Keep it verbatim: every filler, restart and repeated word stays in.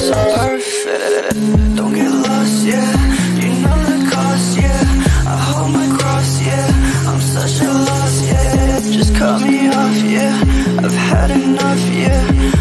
so perfect. Don't get lost, yeah. You know the cost, yeah. I hold my cross, yeah. I'm such a loss, yeah. Just cut me off, yeah. I've had enough, yeah.